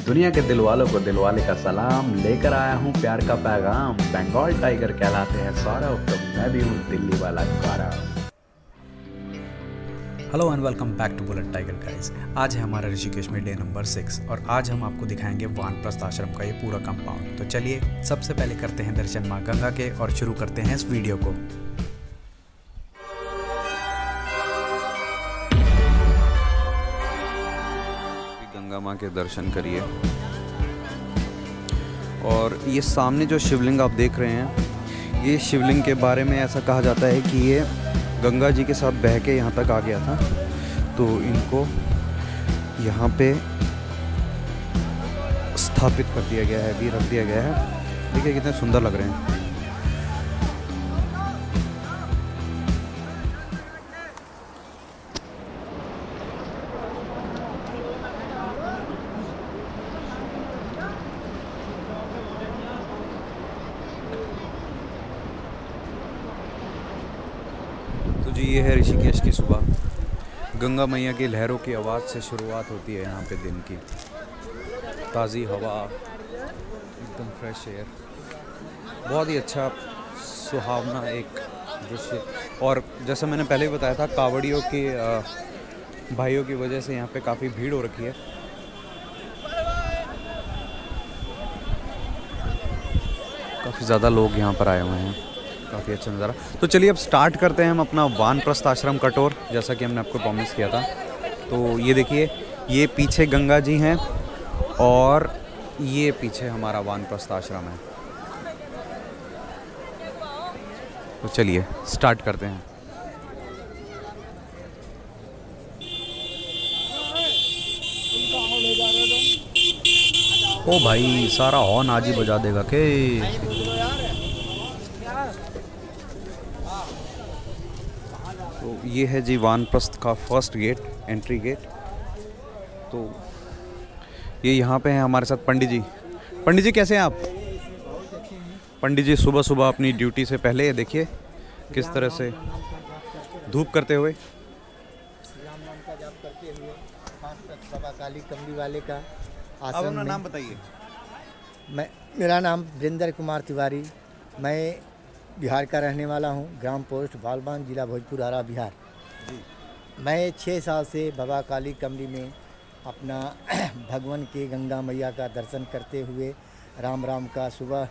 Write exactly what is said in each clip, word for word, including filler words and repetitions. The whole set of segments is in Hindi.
दुनिया के दिल वालों को दिलवाले का सलाम, लेकर आया हूँ प्यार का पैगाम। बंगाल टाइगर कहलाते हैं सौरभ, तो मैं भी हूँ दिल्ली वाला Gaurav. Hello and welcome back to Bullet Tiger guys. आज है हमारा ऋषिकेश में डे नंबर सिक्स और आज हम आपको दिखाएंगे वानप्रस्थ आश्रम का ये पूरा कंपाउंड। तो चलिए सबसे पहले करते हैं दर्शन माँ गंगा के और शुरू करते हैं इस वीडियो को। गंगा माँ के दर्शन करिए। और ये सामने जो शिवलिंग आप देख रहे हैं, ये शिवलिंग के बारे में ऐसा कहा जाता है कि ये गंगा जी के साथ बह के यहाँ तक आ गया था, तो इनको यहाँ पे स्थापित कर दिया गया है, भी रख दिया गया है। देखिए कितने सुंदर लग रहे हैं। तो जी ये है ऋषिकेश की सुबह। गंगा मैया की लहरों की आवाज़ से शुरुआत होती है यहाँ पे दिन की। ताज़ी हवा, एकदम फ्रेश एयर, बहुत ही अच्छा सुहावना एक दृश्य। और जैसा मैंने पहले भी बताया था, कावड़ियों के भाइयों की वजह से यहाँ पे काफ़ी भीड़ हो रखी है। काफ़ी ज़्यादा लोग यहाँ पर आए हुए हैं, काफ़ी अच्छा नज़ारा। तो चलिए अब स्टार्ट करते हैं हम अपना वानप्रस्थ आश्रम का टूर, जैसा कि हमने आपको प्रॉमिस किया था। तो ये देखिए, ये पीछे गंगा जी हैं और ये पीछे हमारा वानप्रस्थ आश्रम है। तो चलिए स्टार्ट करते हैं। ओ भाई, सारा हॉर्न आज ही बजा देगा के। तो ये है जी वानप्रस्थ का फर्स्ट गेट, एंट्री गेट। तो ये यहाँ पे हैं हमारे साथ पंडित जी। पंडित जी कैसे हैं आप? पंडित जी सुबह सुबह अपनी ड्यूटी से पहले ये देखिए किस तरह से धूप करते हुए, राम नाम का जाप करते हुए बाबा काली कमली वाले का आप आश्रम अपना में। नाम बताइए। मैं मेरा नाम वीरेंद्र कुमार तिवारी, मैं बिहार का रहने वाला हूँ। ग्राम पोस्ट बालबान, जिला भोजपुर, आरा, बिहार। मैं छः साल से बाबा काली कमली में अपना भगवान के गंगा मैया का दर्शन करते हुए राम राम का सुबह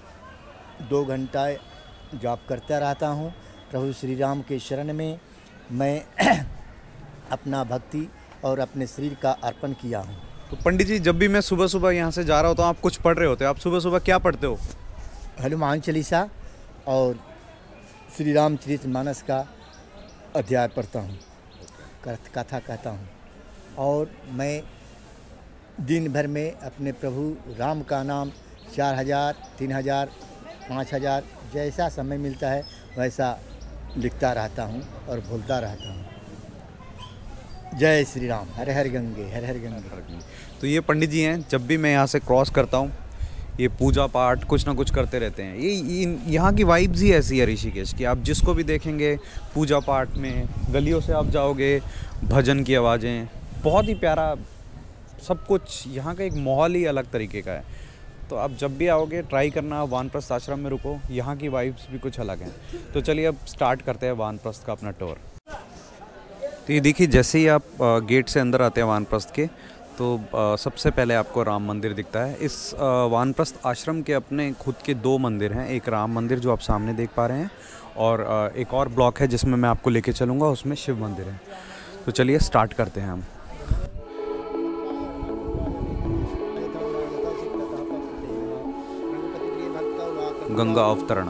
दो घंटा जाप करता रहता हूँ। प्रभु श्री राम के शरण में मैं अपना भक्ति और अपने शरीर का अर्पण किया हूँ। तो पंडित जी, जब भी मैं सुबह सुबह यहाँ से जा रहा होता हूँ, आप कुछ पढ़ रहे होते हो। आप सुबह सुबह क्या पढ़ते हो? हनुमान चालीसा और श्री रामचरित मानस का अध्याय पढ़ता हूँ, कथा कहता हूँ। और मैं दिन भर में अपने प्रभु राम का नाम चार हज़ार, तीन हज़ार, पाँच हज़ार जैसा समय मिलता है वैसा लिखता रहता हूँ और बोलता रहता हूँ। जय श्री राम, हर हर गंगे, हर हर गंगे। तो ये पंडित जी हैं, जब भी मैं यहाँ से क्रॉस करता हूँ, ये पूजा पाठ कुछ ना कुछ करते रहते हैं। ये, ये यहाँ की वाइब्स ही ऐसी है ऋषिकेश की। आप जिसको भी देखेंगे पूजा पाठ में, गलियों से आप जाओगे, भजन की आवाज़ें, बहुत ही प्यारा सब कुछ। यहाँ का एक माहौल ही अलग तरीके का है। तो आप जब भी आओगे ट्राई करना, वानप्रस्थ आश्रम में रुको, यहाँ की वाइब्स भी कुछ अलग हैं। तो चलिए अब स्टार्ट करते हैं वानप्रस्थ का अपना टूर। तो ये देखिए, जैसे ही आप गेट से अंदर आते हैं वानप्रस्थ के, तो आ, सबसे पहले आपको राम मंदिर दिखता है। इस आ, वानप्रस्थ आश्रम के अपने खुद के दो मंदिर हैं। एक राम मंदिर जो आप सामने देख पा रहे हैं, और आ, एक और ब्लॉक है जिसमें मैं आपको लेके चलूँगा, उसमें शिव मंदिर है। तो चलिए स्टार्ट करते हैं हम। गंगा अवतरण,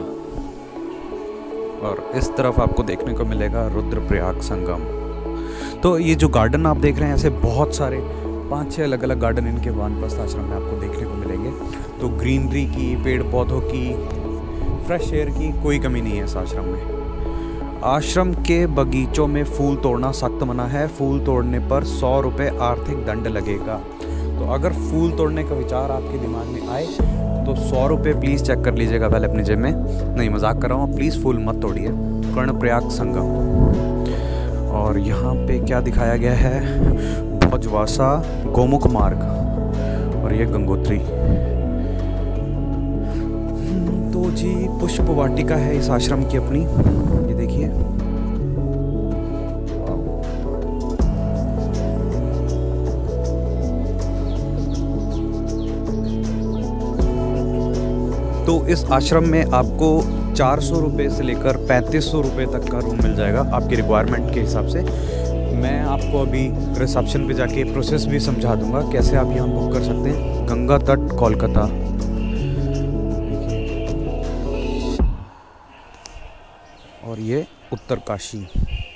और इस तरफ आपको देखने को मिलेगा रुद्रप्रयाग संगम। तो ये जो गार्डन आप देख रहे हैं, ऐसे बहुत सारे पांच छह अलग अलग गार्डन इनके वानप्रस्थ आश्रम में आपको देखने को मिलेंगे। तो ग्रीनरी की, पेड़ पौधों की, फ्रेश एयर की कोई कमी नहीं है इस आश्रम में। आश्रम के बगीचों में फूल तोड़ना सख्त मना है। फूल तोड़ने पर सौ रुपये आर्थिक दंड लगेगा। तो अगर फूल तोड़ने का विचार आपके दिमाग में आए तो सौ रुपये प्लीज़ चेक कर लीजिएगा पहले अपनी जेब में। नहीं, मजाक कर रहा हूँ, प्लीज़ फूल मत तोड़िए। कर्णप्रयाग संगम। और यहाँ पे क्या दिखाया गया है, भोजवासा गोमुख मार्ग। और और ये गंगोत्री। तो जी पुष्प वाटिका है इस आश्रम की अपनी, ये देखिए। तो इस आश्रम में आपको चार सौ रुपये से लेकर पैंतीस सौ रुपये तक का रूम मिल जाएगा आपकी रिक्वायरमेंट के हिसाब से। मैं आपको अभी रिसेप्शन पे जाके प्रोसेस भी समझा दूंगा कैसे आप यहाँ बुक कर सकते हैं। गंगा तट कोलकाता, और ये उत्तरकाशी।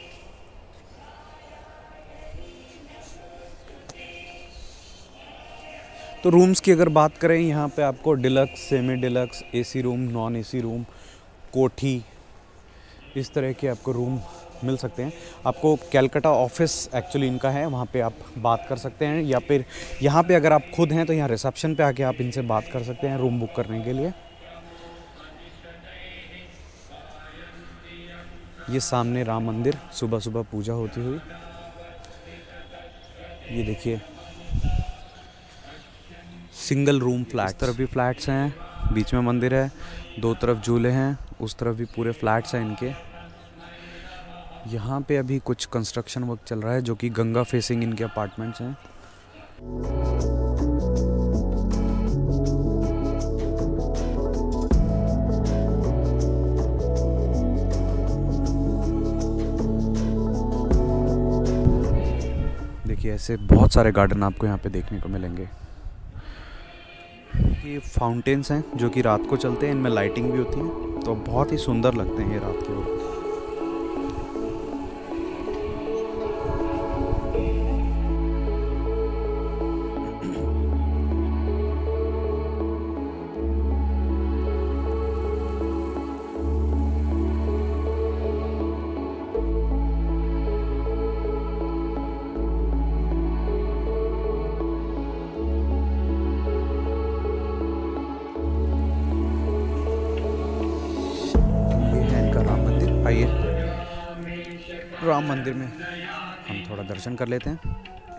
तो रूम्स की अगर बात करें, यहाँ पे आपको deluxe, semi deluxe, AC room, non AC room, कोठी, इस तरह के आपको रूम मिल सकते हैं। आपको कैलकाटा ऑफिस एक्चुअली इनका है, वहाँ पे आप बात कर सकते हैं, या फिर यहाँ पे अगर आप खुद हैं तो यहाँ रिसेप्शन पे आके आप इनसे बात कर सकते हैं रूम बुक करने के लिए। ये सामने राम मंदिर, सुबह सुबह पूजा होती हुई। ये देखिए सिंगल रूम फ्लैट, इस तरफ भी फ्लैट्स हैं, बीच में मंदिर है, दो तरफ झूले हैं, उस तरफ भी पूरे फ्लैट्स हैं इनके। यहाँ पे अभी कुछ कंस्ट्रक्शन वर्क चल रहा है जो कि गंगा फेसिंग इनके अपार्टमेंट्स हैं। देखिए ऐसे बहुत सारे गार्डन आपको यहाँ पे देखने को मिलेंगे। ये फाउंटेन्स हैं जो कि रात को चलते हैं, इनमें लाइटिंग भी होती है, तो बहुत ही सुंदर लगते हैं ये रात के वक्त। आइए राम मंदिर में हम थोड़ा दर्शन कर लेते हैं।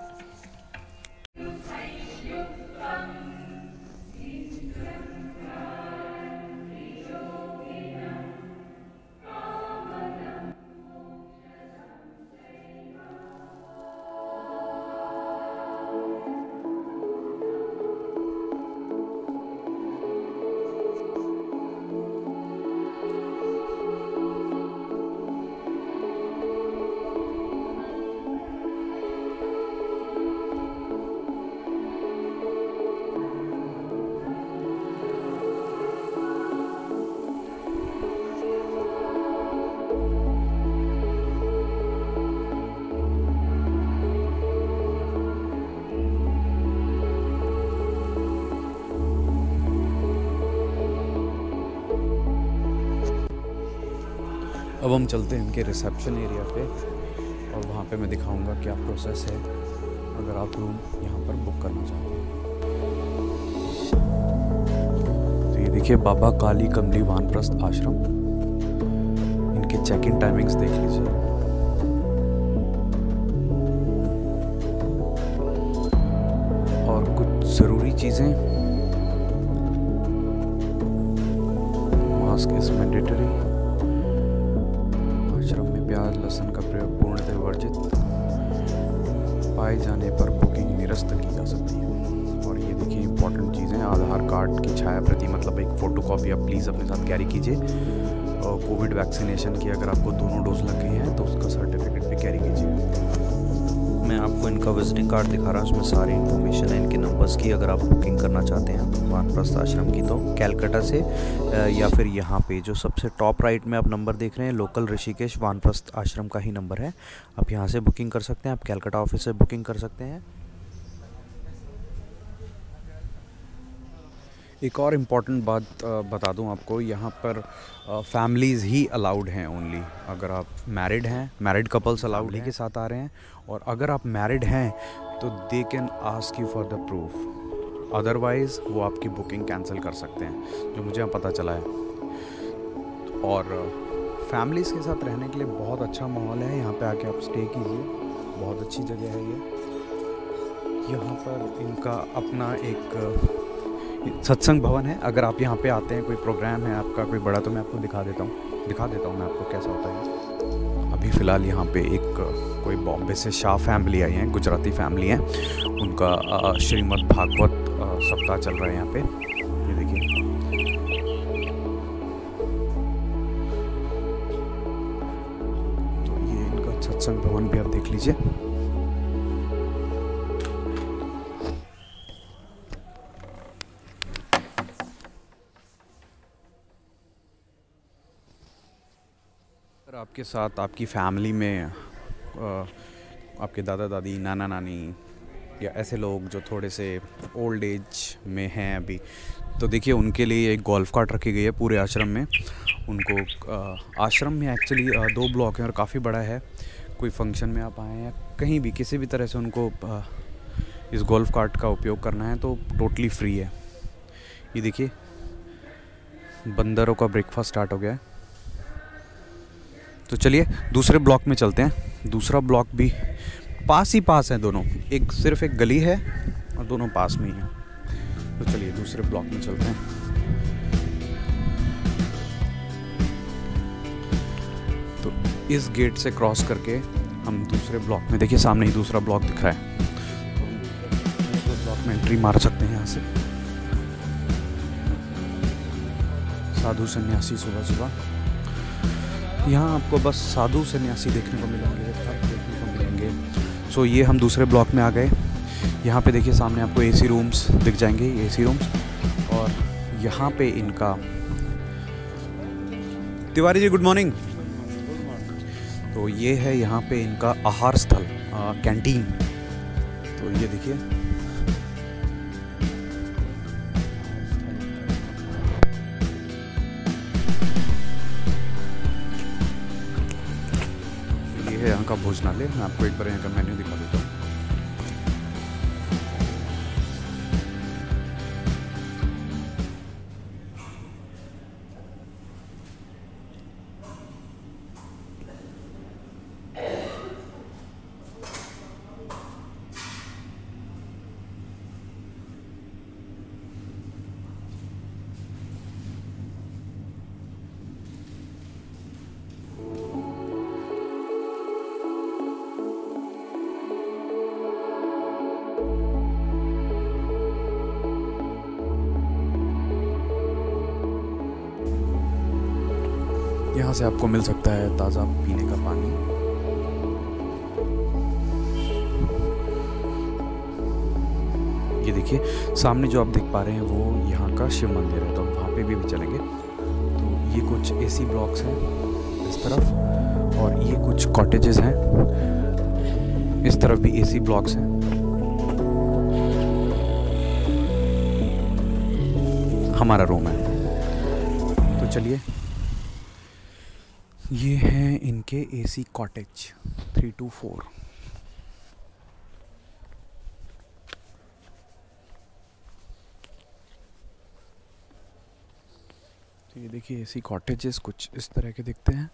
अब हम चलते हैं इनके रिसेप्शन एरिया पे, और वहाँ पे मैं दिखाऊंगा क्या प्रोसेस है अगर आप रूम यहाँ पर बुक करना चाहते हैं। तो ये देखिए बाबा काली कमली वानप्रस्थ आश्रम, इनके चेक इन टाइमिंग्स देख लीजिए। और कुछ ज़रूरी चीज़ें, मास्क इज मैंडेटरी, प्याज लहसुन का प्रयोग पूर्णतः वर्जित, पाए जाने पर बुकिंग निरस्त की जा सकती है। और ये देखिए इंपॉर्टेंट चीज़ें, आधार कार्ड की छाया प्रति मतलब एक फ़ोटो कॉपी आप प्लीज़ अपने साथ कैरी कीजिए। और कोविड वैक्सीनेशन की अगर आपको दोनों डोज लग गई हैं तो उसका सर्टिफिकेट भी कैरी कीजिए। मैं आपको इनका विजिटिंग कार्ड दिखा रहा हूँ, उसमें सारी इन्फॉर्मेशन है इनके नंबर्स की। अगर आप बुकिंग करना चाहते हैं वानप्रस्थ आश्रम की तो कैलकाटा से, या फिर यहाँ पे जो सबसे टॉप राइट में आप नंबर देख रहे हैं लोकल ऋषिकेश वानप्रस्थ आश्रम का ही नंबर है, आप यहाँ से बुकिंग कर सकते हैं। आप कैलकाटा ऑफिस से बुकिंग कर सकते हैं। एक और इम्पॉर्टेंट बात बता दूं आपको, यहाँ पर फैमिलीज़ ही अलाउड हैं ओनली। अगर आप मैरिड हैं, मैरिड कपल्स अलाउड ही के साथ आ रहे हैं, और अगर आप मैरिड हैं तो they can ask you for the proof, otherwise वो आपकी बुकिंग कैंसिल कर सकते हैं, जो मुझे पता चला है। और फैमिलीज़ के साथ रहने के लिए बहुत अच्छा माहौल है, यहाँ पे आके आप स्टे कीजिए, बहुत अच्छी जगह है ये। यहाँ पर इनका अपना एक सत्संग भवन है। अगर आप यहाँ पे आते हैं, कोई प्रोग्राम है आपका कोई बड़ा, तो मैं आपको दिखा देता हूँ दिखा देता हूँ मैं आपको कैसा होता है। अभी फ़िलहाल यहाँ पे एक कोई बॉम्बे से शाह फैमिली आई है, गुजराती फैमिली है। उनका श्रीमद् भागवत सप्ताह चल रहा है यहाँ पे। ये देखिए, तो ये इनका सत्संग भवन भी आप देख लीजिए। आपके साथ आपकी फैमिली में आपके दादा दादी, नाना नानी या ऐसे लोग जो थोड़े से ओल्ड एज में हैं अभी, तो देखिए उनके लिए एक गोल्फ कार्ट रखी गई है पूरे आश्रम में। उनको आश्रम में एक्चुअली दो ब्लॉक हैं और काफ़ी बड़ा है। कोई फंक्शन में आप आए हैं, कहीं भी किसी भी तरह से उनको इस गोल्फ कार्ट का उपयोग करना है तो टोटली फ्री है। ये देखिए, बंदरों का ब्रेकफास्ट स्टार्ट हो गया है। तो चलिए दूसरे ब्लॉक में चलते हैं। दूसरा ब्लॉक भी पास ही पास है दोनों, एक सिर्फ एक गली है और दोनों पास में ही हैं। तो चलिए दूसरे ब्लॉक में चलते हैं। तो इस गेट से क्रॉस करके हम दूसरे ब्लॉक में, देखिए सामने ही दूसरा ब्लॉक दिख रहा है, तो दूसरे ब्लॉक में एंट्री मार सकते हैं यहाँ से। साधु सन्यासी सुबह सुबह, यहाँ आपको बस साधु सन्यासी देखने को मिलेंगे, देखने को मिलेंगे। सो ये हम दूसरे ब्लॉक में आ गए। यहाँ पे देखिए सामने आपको एसी रूम्स दिख जाएंगे, एसी रूम्स। और यहाँ पे इनका, तिवारी जी गुड मॉर्निंग। तो ये है यहाँ पे इनका आहार स्थल, कैंटीन। तो ये देखिए, ये है यहाँ का भोजनालय। मैं आपको एक बार यहाँ का मेन्यू दिखा देता हूँ। यहाँ से आपको मिल सकता है ताज़ा पीने का पानी। ये देखिए सामने जो आप देख पा रहे हैं वो यहाँ का शिव मंदिर है, तो हम वहाँ पे भी, भी चलेंगे। तो ये कुछ एसी ब्लॉक्स हैं इस तरफ, और ये कुछ कॉटेजेस हैं इस तरफ भी, एसी ब्लॉक्स हैं। हमारा रूम है। तो चलिए, ये हैं इनके AC cottage three two four. तो ये देखिए एसी कॉटेजेस कुछ इस तरह के दिखते हैं।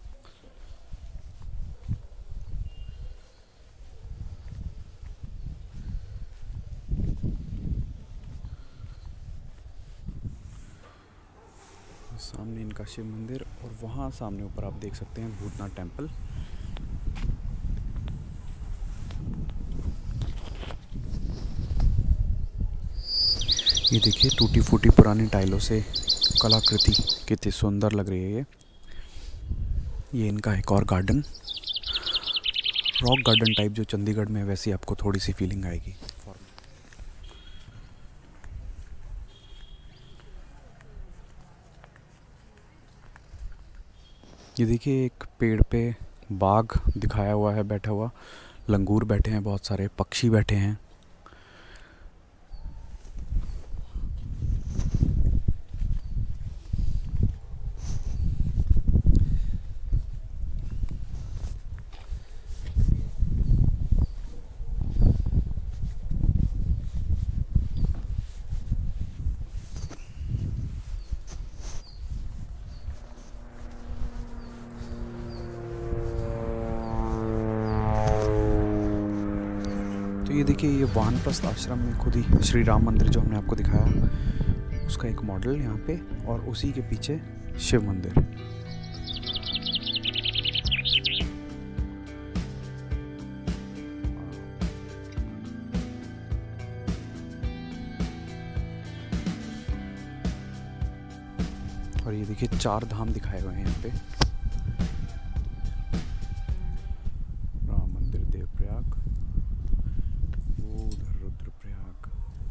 सामने इनका शिव मंदिर, और वहाँ सामने ऊपर आप देख सकते हैं भूतनाथ टेम्पल। ये देखिए टूटी फूटी पुरानी टाइलों से कलाकृति कितनी सुंदर लग रही है। ये ये इनका एक और गार्डन, रॉक गार्डन टाइप जो चंडीगढ़ में, वैसी आपको थोड़ी सी फीलिंग आएगी। ये देखिए एक पेड़ पे बाघ दिखाया हुआ है बैठा हुआ, लंगूर बैठे हैं, बहुत सारे पक्षी बैठे हैं। ये ये देखिए, ये वानप्रस्थ आश्रम में खुद ही श्री राम मंदिर जो हमने आपको दिखाया उसका एक मॉडल यहाँ पे, और उसी के पीछे शिव मंदिर। और ये देखिए चार धाम दिखाए हुए हैं यहाँ पे। राम मंदिर देवप्रयाग, वो उधर रुद्रप्रयाग।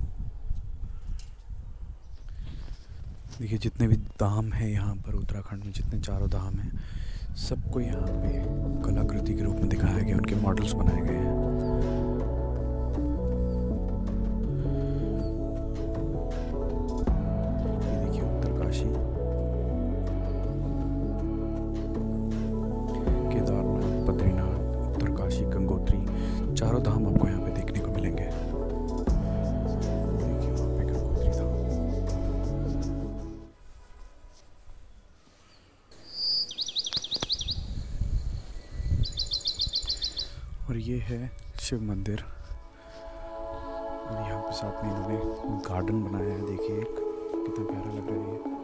देखिए जितने भी धाम हैं यहाँ पर उत्तराखंड में, जितने चारों धाम हैं, सबको यहाँ पे कलाकृति के रूप में दिखाया गया, उनके मॉडल्स बनाए गए हैं। ये देखिए उत्तरकाशी, केदारनाथ, बद्रीनाथ, उत्तरकाशी, गंगोत्री, चारों धाम आपको यहाँ पे देखने को मिलेंगे। देखिए वहाँ पे गंगोत्री धाम। और ये है शिव मंदिर, और यहाँ पे साथ में इन्होंने गार्डन बनाया है। देखिए एक कितना प्यारा लग रहा है ये।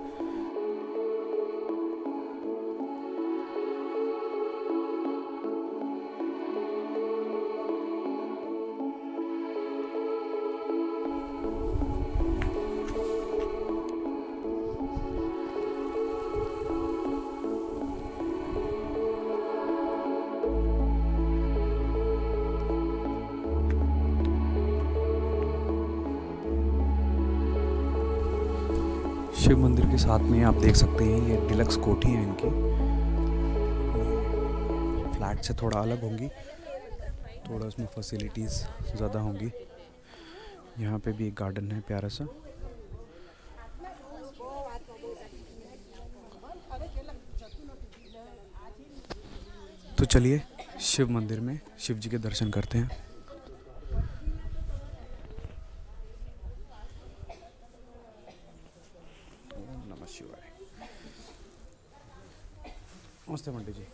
शिव मंदिर के साथ में आप देख सकते हैं ये डिलक्स कोठी है इनकी। फ्लैट से थोड़ा अलग होंगी, थोड़ा उसमें फैसिलिटीज़ ज़्यादा होंगी। यहाँ पे भी एक गार्डन है प्यारा सा। तो चलिए शिव मंदिर में शिव जी के दर्शन करते हैं। नमः शिवाय। नमस्ते पंडित जी।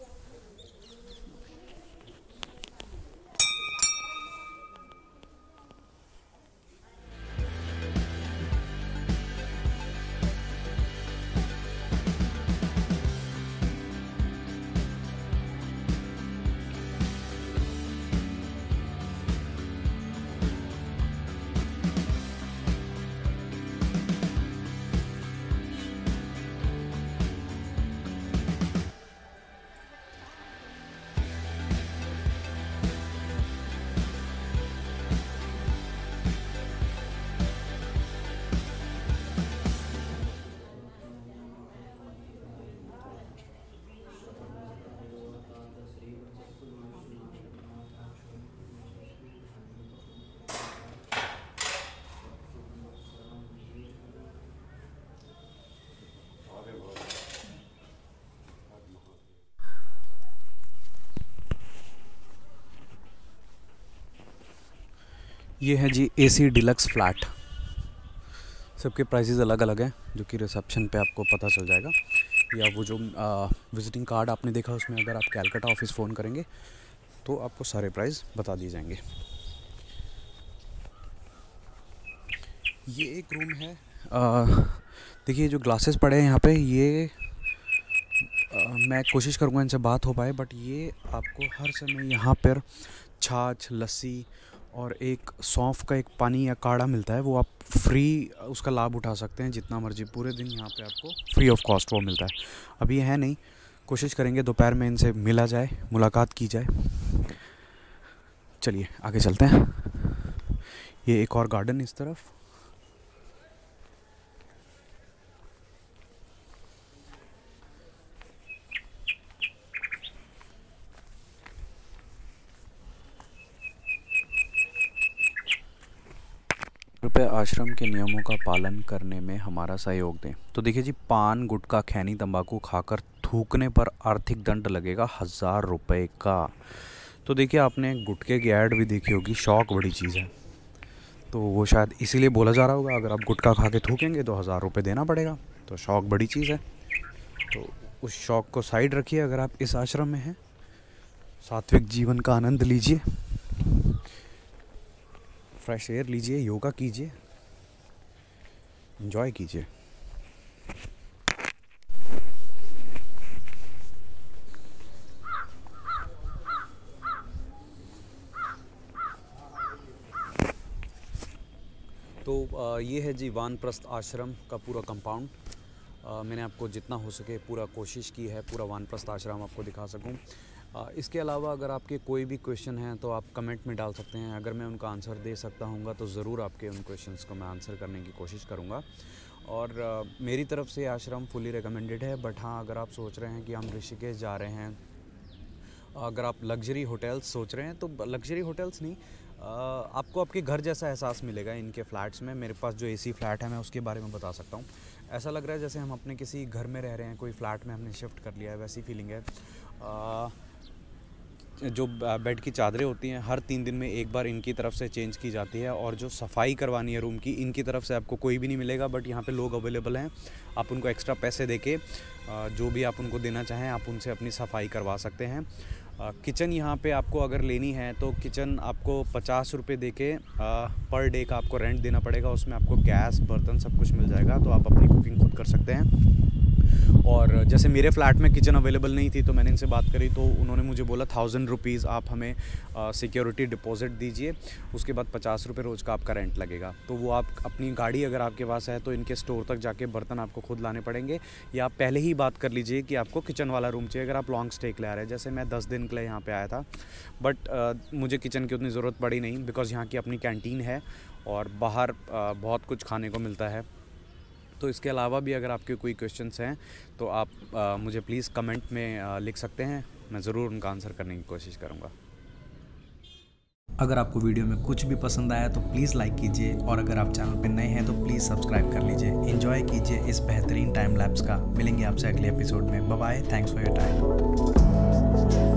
ये है जी एसी डिलक्स फ्लैट। सबके प्राइसेस अलग अलग हैं, जो कि रिसेप्शन पे आपको पता चल जाएगा, या वो जो विजिटिंग कार्ड आपने देखा उसमें अगर आप कैलकाटा ऑफिस फ़ोन करेंगे तो आपको सारे प्राइस बता दिए जाएंगे। ये एक रूम है। देखिए जो ग्लासेस पड़े हैं यहाँ पे, ये आ, मैं कोशिश करूँगा इनसे बात हो पाए, बट ये आपको हर समय यहाँ पर छाछ, लस्सी और एक सौंफ का एक पानी या काढ़ा मिलता है। वो आप फ्री उसका लाभ उठा सकते हैं जितना मर्जी, पूरे दिन यहाँ पे आपको फ्री ऑफ कॉस्ट वो मिलता है। अभी है नहीं, कोशिश करेंगे दोपहर में इनसे मिला जाए, मुलाकात की जाए। चलिए आगे चलते हैं। ये एक और गार्डन इस तरफ। कृपया आश्रम के नियमों का पालन करने में हमारा सहयोग दें। तो देखिए जी, पान, गुटखा, खैनी, तंबाकू खाकर थूकने पर आर्थिक दंड लगेगा हज़ार रुपये का। तो देखिए आपने गुटखे की ऐड भी देखी होगी, शौक बड़ी चीज़ है, तो वो शायद इसीलिए बोला जा रहा होगा। अगर आप गुटखा खा के थूकेंगे तो हज़ार रुपये देना पड़ेगा, तो शौक बड़ी चीज़ है। तो उस शौक को साइड रखिए। अगर आप इस आश्रम में हैं, सात्विक जीवन का आनंद लीजिए। फ्रेश एयर लीजिए, योगा कीजिए, एंजॉय कीजिए। तो ये है जी वानप्रस्थ आश्रम का पूरा कंपाउंड। मैंने आपको जितना हो सके पूरा कोशिश की है पूरा वानप्रस्थ आश्रम आपको दिखा सकूं। इसके अलावा अगर आपके कोई भी क्वेश्चन हैं तो आप कमेंट में डाल सकते हैं। अगर मैं उनका आंसर दे सकता हूँगा तो ज़रूर आपके उन क्वेश्चंस को मैं आंसर करने की कोशिश करूँगा। और uh, मेरी तरफ से आश्रम फुली रिकमेंडेड है। बट हाँ, अगर आप सोच रहे हैं कि हम ऋषिकेश जा रहे हैं, अगर आप लग्जरी होटल्स सोच रहे हैं तो लग्जरी होटल्स नहीं, आ, आपको आपके घर जैसा एहसास मिलेगा इनके फ़्लैट्स में। मेरे पास जो एसी फ्लैट है मैं उसके बारे में बता सकता हूँ। ऐसा लग रहा है जैसे हम अपने किसी घर में रह रहे हैं, कोई फ्लैट में हमने शिफ्ट कर लिया है, वैसी फीलिंग है। आ, जो बेड की चादरें होती हैं हर तीन दिन में एक बार इनकी तरफ से चेंज की जाती है। और जो सफाई करवानी है रूम की, इनकी तरफ से आपको कोई भी नहीं मिलेगा। बट यहाँ पे लोग अवेलेबल हैं, आप उनको एक्स्ट्रा पैसे देके जो भी आप उनको देना चाहें आप उनसे अपनी सफाई करवा सकते हैं। किचन यहाँ पे आपको अगर लेनी है तो किचन आपको पचास रुपये दे के पर डे का आपको रेंट देना पड़ेगा। उसमें आपको गैस, बर्तन सब कुछ मिल जाएगा, तो आप अपनी कुकिंग खुद कर सकते हैं। और जैसे मेरे फ्लैट में किचन अवेलेबल नहीं थी तो मैंने इनसे बात करी, तो उन्होंने मुझे बोला थाउजेंड रुपीज़ आप हमें सिक्योरिटी डिपॉजिट दीजिए, उसके बाद पचास रुपये रोज़ का आपका रेंट लगेगा। तो वो आप अपनी गाड़ी अगर आपके पास है तो इनके स्टोर तक जाके बर्तन आपको खुद लाने पड़ेंगे, या आप पहले ही बात कर लीजिए कि आपको किचन वाला रूम चाहिए अगर आप लॉन्ग स्टे के लिए आ रहे हैं। जैसे मैं दस दिन के लिए यहाँ पर आया था, बट मुझे किचन की उतनी ज़रूरत पड़ी नहीं, बिकॉज़ यहाँ की अपनी कैंटीन है और बाहर आ, बहुत कुछ खाने को मिलता है। तो इसके अलावा भी अगर आपके कोई क्वेश्चंस हैं तो आप आ, मुझे प्लीज़ कमेंट में आ, लिख सकते हैं, मैं ज़रूर उनका आंसर करने की कोशिश करूँगा। अगर आपको वीडियो में कुछ भी पसंद आया तो प्लीज़ लाइक कीजिए, और अगर आप चैनल पर नए हैं तो प्लीज़ सब्सक्राइब कर लीजिए। एंजॉय कीजिए इस बेहतरीन टाइम लैप्स का। मिलेंगे आपसे अगले एपिसोड में। Bye bye, thanks for your time.